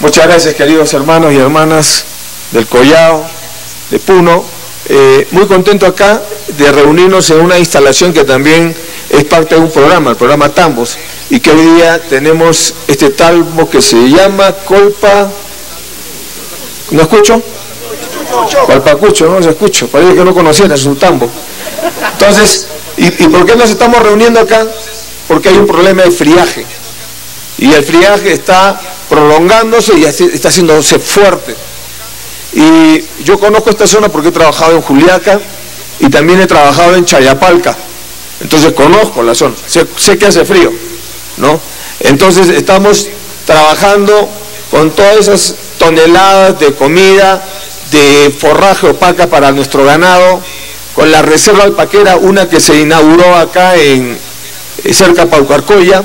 Muchas gracias, queridos hermanos y hermanas del Collao, de Puno. Muy contento acá de reunirnos en una instalación que también es parte de un programa, el programa Tambos, y que hoy día tenemos este tambo que se llama Colpa... ¿No escucho? Colpacucho, no se escucho, parece que no conociera, es un tambo. Entonces, ¿y por qué nos estamos reuniendo acá? Porque hay un problema de friaje, y el friaje está prolongándose y está haciéndose fuerte. Y yo conozco esta zona porque he trabajado en Juliaca y también he trabajado en Chayapalca, entonces conozco la zona, sé que hace frío, ¿no? Entonces estamos trabajando con todas esas toneladas de comida, de forraje opaca para nuestro ganado, con la reserva alpaquera, una que se inauguró acá cerca de Paucarcoya,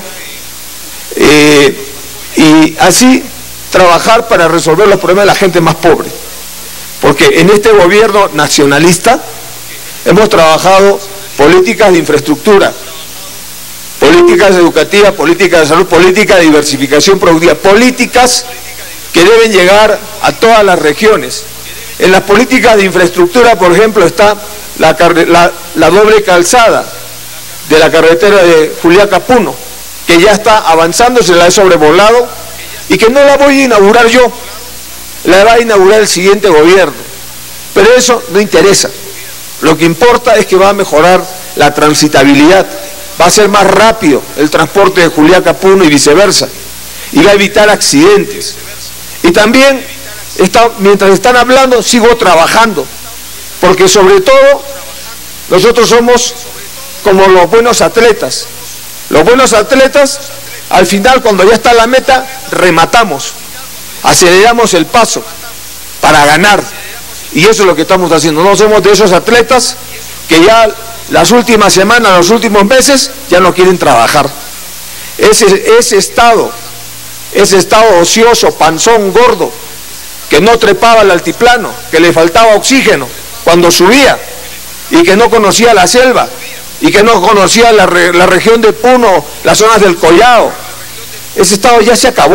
y así trabajar para resolver los problemas de la gente más pobre. Porque en este gobierno nacionalista hemos trabajado políticas de infraestructura, políticas educativas, políticas de salud, políticas de diversificación productiva, políticas que deben llegar a todas las regiones. En las políticas de infraestructura, por ejemplo, está la doble calzada de la carretera de Juliaca-Puno, que ya está avanzando, se la he sobrevolado, y que no la voy a inaugurar yo, la va a inaugurar el siguiente gobierno. Pero eso no interesa. Lo que importa es que va a mejorar la transitabilidad, va a ser más rápido el transporte de Juliaca a Puno y viceversa, y va a evitar accidentes. Y también, mientras están hablando, sigo trabajando, porque sobre todo nosotros somos como los buenos atletas. Los buenos atletas, al final, cuando ya está la meta, rematamos, aceleramos el paso para ganar, y eso es lo que estamos haciendo. No somos de esos atletas que ya las últimas semanas, los últimos meses, ya no quieren trabajar. Ese estado ocioso, panzón, gordo, que no trepaba al altiplano, que le faltaba oxígeno cuando subía, y que no conocía la selva, y que no conocía la región de Puno, las zonas del Collao. Ese estado ya se acabó,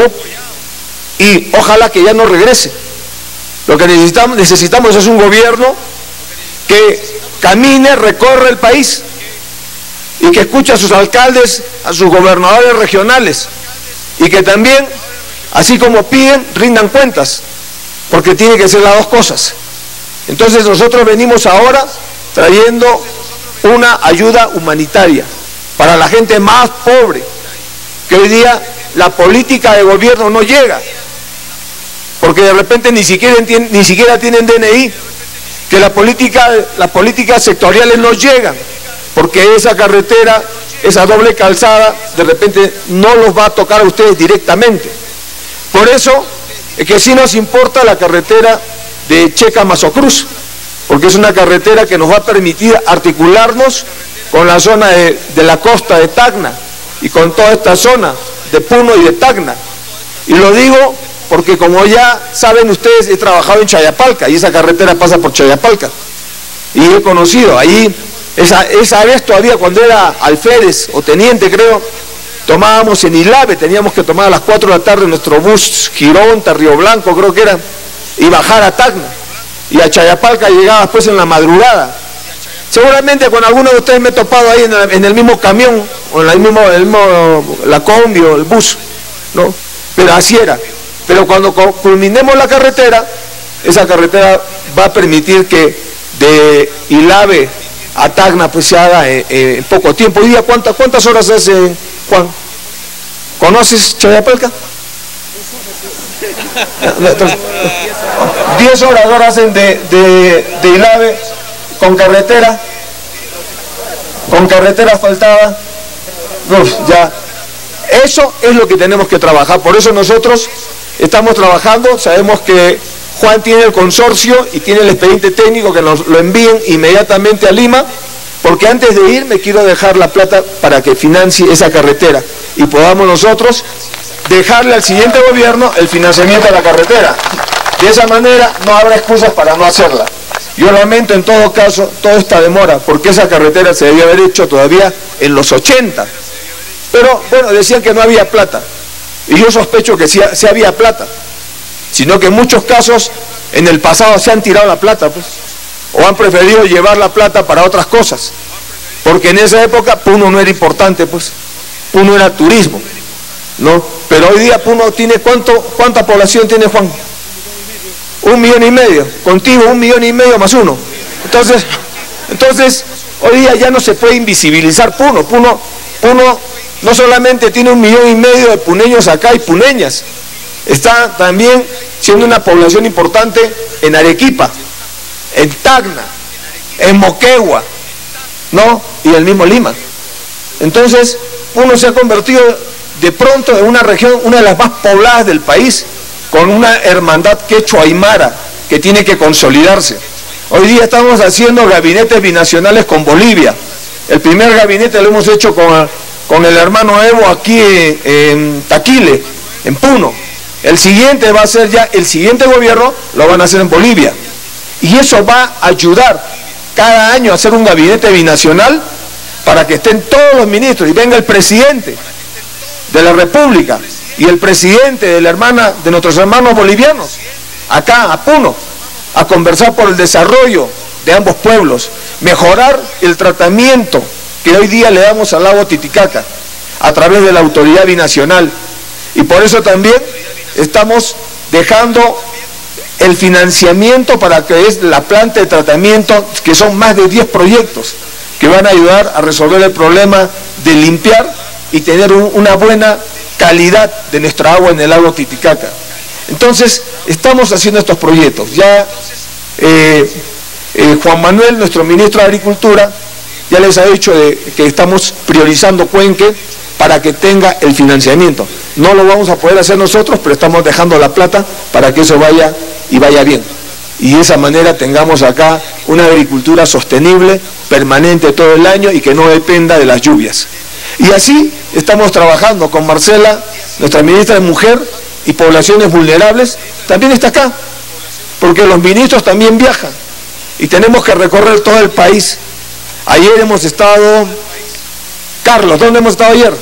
y ojalá que ya no regrese. Lo que necesitamos es un gobierno que camine, recorre el país, y que escuche a sus alcaldes, a sus gobernadores regionales, y que también, así como piden, rindan cuentas, porque tiene que ser las dos cosas. Entonces nosotros venimos ahora trayendo una ayuda humanitaria para la gente más pobre, que hoy día la política de gobierno no llega, porque de repente ni siquiera tienen DNI, que las políticas sectoriales no llegan, porque esa carretera, esa doble calzada, de repente no los va a tocar a ustedes directamente. Por eso es que sí nos importa la carretera de Checa-Mazocruz, porque es una carretera que nos va a permitir articularnos con la zona de la costa de Tacna y con toda esta zona de Puno y de Tacna. Y lo digo porque, como ya saben ustedes, he trabajado en Chayapalca y esa carretera pasa por Chayapalca, y he conocido ahí, esa vez todavía cuando era alférez o teniente, creo, tomábamos en Ilave, teníamos que tomar a las 4 de la tarde nuestro bus Gironta, Río Blanco creo que era, y bajar a Tacna, y a Chayapalca llegaba después en la madrugada. Seguramente con alguno de ustedes me he topado ahí en el mismo camión, o en la combi o el bus, ¿no? Pero así era. Pero cuando culminemos la carretera, esa carretera va a permitir que de Ilave a Tacna pues se haga en poco tiempo. Hoy día, ¿cuántas horas hace, Juan? ¿Conoces Chayapalca? 10 horas ahora hacen de Ilave con carretera asfaltada. Ya. Eso es lo que tenemos que trabajar. Por eso nosotros estamos trabajando. Sabemos que Juan tiene el consorcio y tiene el expediente técnico, que nos lo envíen inmediatamente a Lima, porque antes de ir me quiero dejar la plata para que financie esa carretera y podamos nosotros dejarle al siguiente gobierno el financiamiento de la carretera. De esa manera no habrá excusas para no hacerla. Yo lamento en todo caso toda esta demora, porque esa carretera se debía haber hecho todavía en los 80. Pero bueno, decían que no había plata, y yo sospecho que sí había plata, sino que en muchos casos en el pasado se han tirado la plata, pues, o han preferido llevar la plata para otras cosas, porque en esa época Puno no era importante, pues, Puno era turismo, ¿no? Pero hoy día Puno tiene, ¿cuánta población tiene, Juan? 1,5 millones, contigo 1,5 millones más uno. Entonces, hoy día ya no se puede invisibilizar Puno. Puno no solamente tiene 1,5 millones de puneños acá y puneñas, está también siendo una población importante en Arequipa, en Tacna, en Moquegua, ¿no? Y el mismo Lima. Entonces, Puno se ha convertido de pronto en una región, una de las más pobladas del país, con una hermandad quechua-aymara que tiene que consolidarse. Hoy día estamos haciendo gabinetes binacionales con Bolivia. El primer gabinete lo hemos hecho con el hermano Evo aquí en Taquile, en Puno. El siguiente va a ser ya, el siguiente gobierno lo van a hacer en Bolivia. Y eso va a ayudar cada año a hacer un gabinete binacional para que estén todos los ministros y venga el presidente de la República y el presidente de nuestros hermanos bolivianos, acá a Puno, a conversar por el desarrollo de ambos pueblos, mejorar el tratamiento que hoy día le damos al lago Titicaca a través de la autoridad binacional. Y por eso también estamos dejando el financiamiento para que es la planta de tratamiento, que son más de 10 proyectos que van a ayudar a resolver el problema de limpiar y tener una buena calidad de nuestra agua en el lago Titicaca. Entonces, estamos haciendo estos proyectos. Ya Juan Manuel, nuestro ministro de Agricultura, ya les ha dicho que estamos priorizando Cuenque para que tenga el financiamiento. No lo vamos a poder hacer nosotros, pero estamos dejando la plata para que eso vaya y vaya bien. Y de esa manera tengamos acá una agricultura sostenible, permanente todo el año y que no dependa de las lluvias. Y así estamos trabajando con Marcela, nuestra ministra de Mujer y Poblaciones Vulnerables, también está acá, porque los ministros también viajan y tenemos que recorrer todo el país. Ayer hemos estado, Carlos, ¿dónde hemos estado ayer?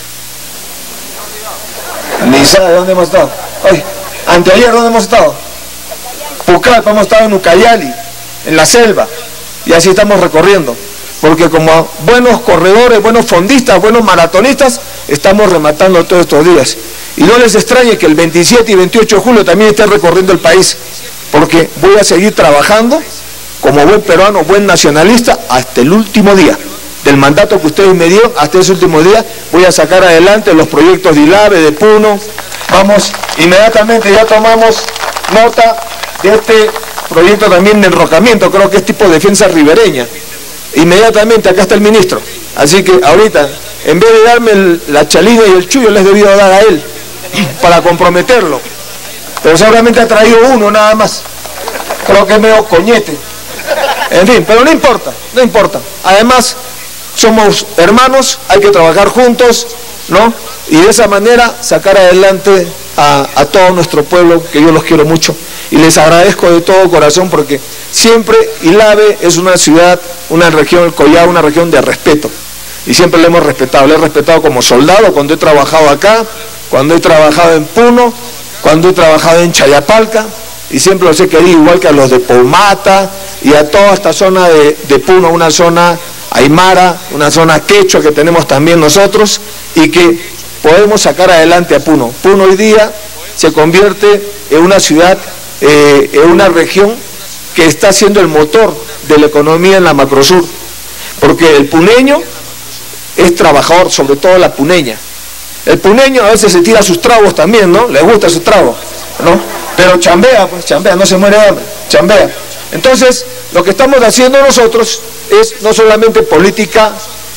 Ni sabe dónde hemos estado. Oye, anteayer, ¿dónde hemos estado? Pucallpa, hemos estado en Ucayali, en la selva, y así estamos recorriendo, porque como buenos corredores, buenos fondistas, buenos maratonistas, estamos rematando todos estos días. Y no les extrañe que el 27 y 28 de julio también esté recorriendo el país, porque voy a seguir trabajando como buen peruano, buen nacionalista, hasta el último día del mandato que ustedes me dieron. Hasta ese último día voy a sacar adelante los proyectos de ILAVE, de Puno. Vamos, inmediatamente ya tomamos nota de este proyecto también de enrocamiento, creo que es tipo defensa ribereña. Inmediatamente, acá está el ministro. Así que ahorita, en vez de darme la chalina y el chullo, les debido dar a él, para comprometerlo. Pero seguramente ha traído uno nada más. Creo que es medio coñete. En fin, pero no importa, no importa. Además, somos hermanos, hay que trabajar juntos, ¿no? Y de esa manera sacar adelante a todo nuestro pueblo, que yo los quiero mucho. Y les agradezco de todo corazón porque siempre ILAVE es una ciudad, una región, el Collao, una región de respeto. Y siempre le hemos respetado. Le he respetado como soldado cuando he trabajado acá, cuando he trabajado en Puno, cuando he trabajado en Chayapalca, y siempre los he querido igual que a los de Pomata y a toda esta zona de Puno, una zona aymara, una zona quechua que tenemos también nosotros, y que podemos sacar adelante a Puno. Puno hoy día se convierte en una ciudad, en una región que está siendo el motor de la economía en la macrosur, porque el puneño es trabajador, sobre todo la puneña. El puneño a veces se tira sus tragos también, ¿no? Le gusta su trago, ¿no? Pero chambea, pues chambea, no se muere de hambre, chambea. Entonces, lo que estamos haciendo nosotros es no solamente política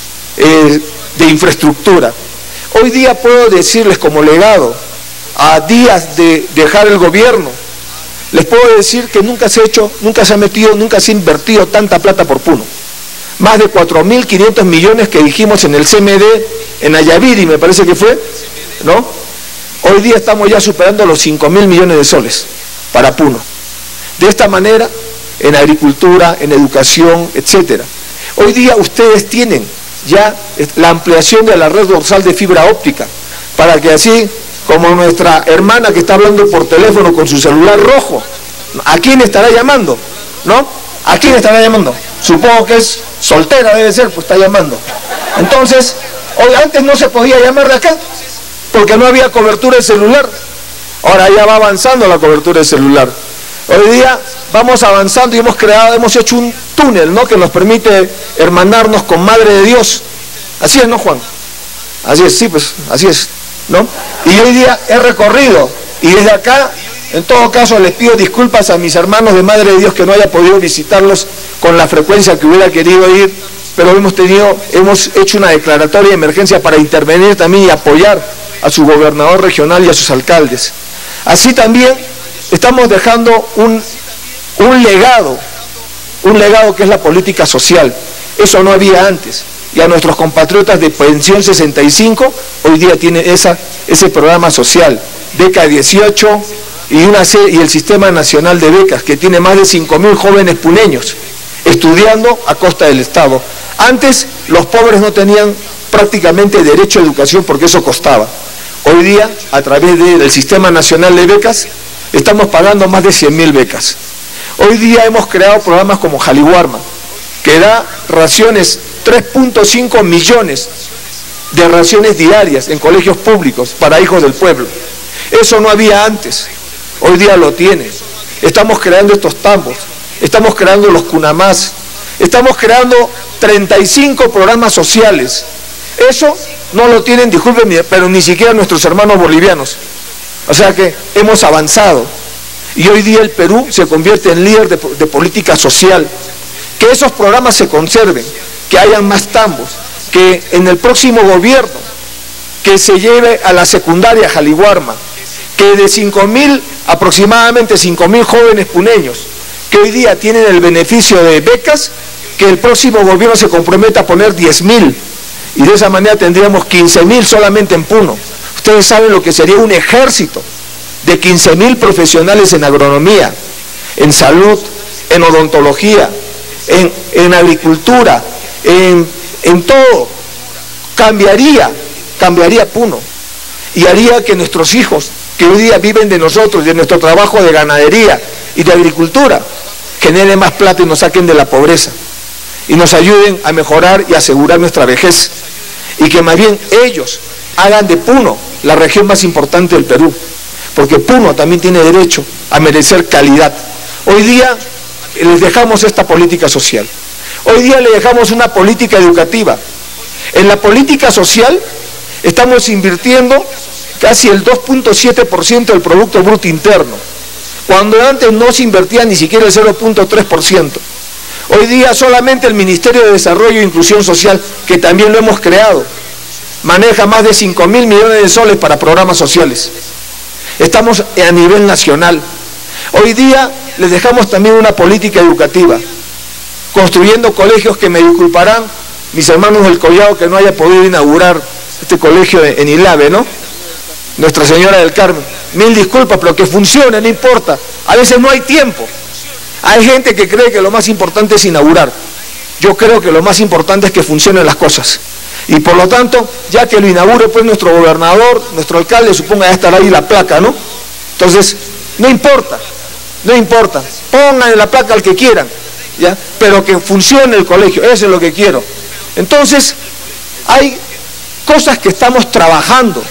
de infraestructura. Hoy día puedo decirles como legado, a días de dejar el gobierno, les puedo decir que nunca se ha hecho, nunca se ha metido, nunca se ha invertido tanta plata por Puno. Más de 4.500 millones que dijimos en el CMD, en Ayaviri me parece que fue, ¿no? Hoy día estamos ya superando los 5.000 millones de soles para Puno. De esta manera, en agricultura, en educación, etcétera. Hoy día ustedes tienen ya la ampliación de la red dorsal de fibra óptica, para que así como nuestra hermana que está hablando por teléfono con su celular rojo. ¿A quién estará llamando? ¿No? ¿A quién estará llamando? Supongo que es soltera, debe ser, pues está llamando. Entonces, hoy antes no se podía llamar de acá, porque no había cobertura de celular. Ahora ya va avanzando la cobertura de celular. Hoy día vamos avanzando y hemos hecho un túnel, ¿no?, que nos permite hermanarnos con Madre de Dios. Así es, ¿no, Juan? Así es, sí, pues, así es, ¿no? Y hoy día he recorrido, y desde acá, en todo caso, les pido disculpas a mis hermanos de Madre de Dios que no haya podido visitarlos con la frecuencia que hubiera querido ir, pero hemos hecho una declaratoria de emergencia para intervenir también y apoyar a su gobernador regional y a sus alcaldes. Así también estamos dejando un legado que es la política social. Eso no había antes. Y a nuestros compatriotas de pensión 65, hoy día tienen ese programa social, beca 18 y el Sistema Nacional de Becas, que tiene más de 5.000 jóvenes puneños estudiando a costa del Estado. Antes los pobres no tenían prácticamente derecho a educación porque eso costaba. Hoy día, a través del Sistema Nacional de Becas, estamos pagando más de 100.000 becas. Hoy día hemos creado programas como Jaliwarma, que da raciones, 3.5 millones de raciones diarias en colegios públicos para hijos del pueblo. Eso no había antes, hoy día lo tiene. Estamos creando estos tambos, estamos creando los cunamás, estamos creando 35 programas sociales. Eso no lo tienen, discúlpenme, pero ni siquiera nuestros hermanos bolivianos. O sea que hemos avanzado. Y hoy día el Perú se convierte en líder de política social. Que esos programas se conserven, que hayan más tambos, que en el próximo gobierno, que se lleve a la secundaria Jaliwarma, que de aproximadamente 5.000 jóvenes puneños, que hoy día tienen el beneficio de becas, que el próximo gobierno se comprometa a poner 10.000. Y de esa manera tendríamos 15.000 solamente en Puno. Ustedes saben lo que sería un ejército de 15.000 profesionales en agronomía, en salud, en odontología, en agricultura, en todo. Cambiaría Puno y haría que nuestros hijos, que hoy día viven de nosotros, de nuestro trabajo de ganadería y de agricultura, generen más plata y nos saquen de la pobreza y nos ayuden a mejorar y asegurar nuestra vejez, y que más bien ellos hagan de Puno la región más importante del Perú, porque Puno también tiene derecho a merecer calidad. Hoy día les dejamos esta política social, hoy día le dejamos una política educativa. En la política social estamos invirtiendo casi el 2.7% del Producto Bruto Interno, cuando antes no se invertía ni siquiera el 0.3%. Hoy día solamente el Ministerio de Desarrollo e Inclusión Social, que también lo hemos creado, maneja más de 5.000 millones de soles para programas sociales. Estamos a nivel nacional. Hoy día les dejamos también una política educativa, construyendo colegios que me disculparán mis hermanos del Collado que no haya podido inaugurar este colegio en Ilave, ¿no? Nuestra Señora del Carmen. Mil disculpas, pero que funcione, no importa. A veces no hay tiempo. Hay gente que cree que lo más importante es inaugurar. Yo creo que lo más importante es que funcionen las cosas. Y por lo tanto, ya que lo inaugure pues nuestro gobernador, nuestro alcalde, suponga ya estará ahí la placa, ¿no? Entonces, no importa, pongan la placa al que quieran, ¿ya? Pero que funcione el colegio, eso es lo que quiero. Entonces, hay cosas que estamos trabajando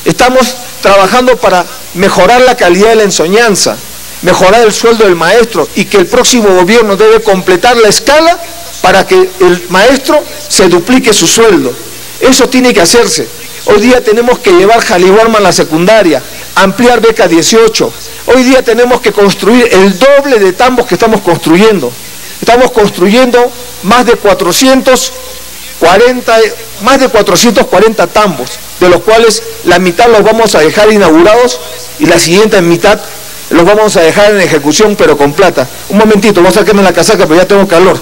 para mejorar la calidad de la enseñanza, mejorar el sueldo del maestro, y que el próximo gobierno debe completar la escala para que el maestro se duplique su sueldo. Eso tiene que hacerse. Hoy día tenemos que llevar Jaliwarma a la secundaria, ampliar beca 18. Hoy día tenemos que construir el doble de tambos que estamos construyendo. Estamos construyendo más de 440 tambos, de los cuales la mitad los vamos a dejar inaugurados y la siguiente mitad los vamos a dejar en ejecución, pero con plata. Un momentito, vamos a sacarme la casaca, pero ya tengo calor.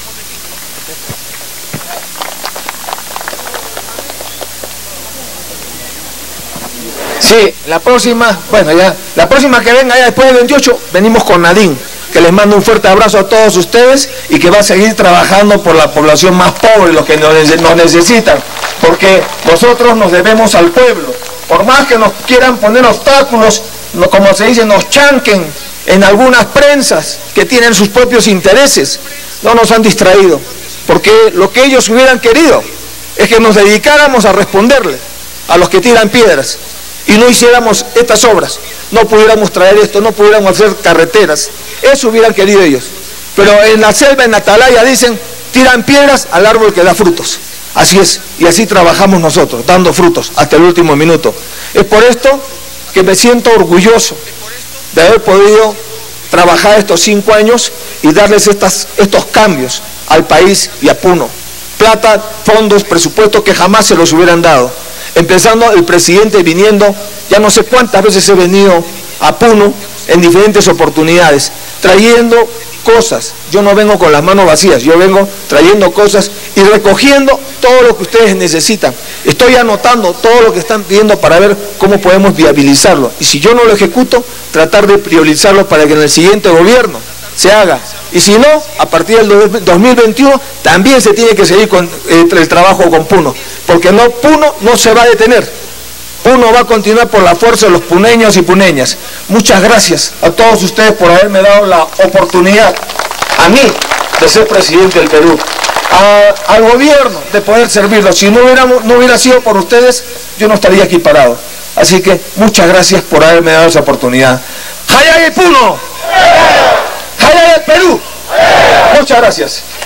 Sí, la próxima que venga ya después del 28, venimos con Nadine, que les mando un fuerte abrazo a todos ustedes y que va a seguir trabajando por la población más pobre, los que nos necesitan, porque nosotros nos debemos al pueblo por más que nos quieran poner obstáculos, como se dice, nos chanquen en algunas prensas que tienen sus propios intereses, no nos han distraído, porque lo que ellos hubieran querido es que nos dedicáramos a responderle a los que tiran piedras y no hiciéramos estas obras, no pudiéramos traer esto, no pudiéramos hacer carreteras, eso hubieran querido ellos. Pero en la selva, en Atalaya, dicen, tiran piedras al árbol que da frutos. Así es, y así trabajamos nosotros, dando frutos hasta el último minuto. Es por esto que me siento orgulloso de haber podido trabajar estos 5 años y darles estos cambios al país y a Puno. Plata, fondos, presupuestos que jamás se los hubieran dado. Empezando el presidente viniendo, ya no sé cuántas veces he venido a Puno en diferentes oportunidades, trayendo cosas. Yo no vengo con las manos vacías, yo vengo trayendo cosas y recogiendo todo lo que ustedes necesitan. Estoy anotando todo lo que están pidiendo para ver cómo podemos viabilizarlo. Y si yo no lo ejecuto, tratar de priorizarlo para que en el siguiente gobierno se haga. Y si no, a partir del 2021 también se tiene que seguir con el trabajo con Puno, porque Puno no se va a detener. Puno va a continuar por la fuerza de los puneños y puneñas. Muchas gracias a todos ustedes por haberme dado la oportunidad, a mí, de ser presidente del Perú, al gobierno de poder servirlo. Si no hubiera sido por ustedes, yo no estaría aquí parado. Así que muchas gracias por haberme dado esa oportunidad. ¡Jayay Puno! ¡Jayay Perú! Muchas gracias.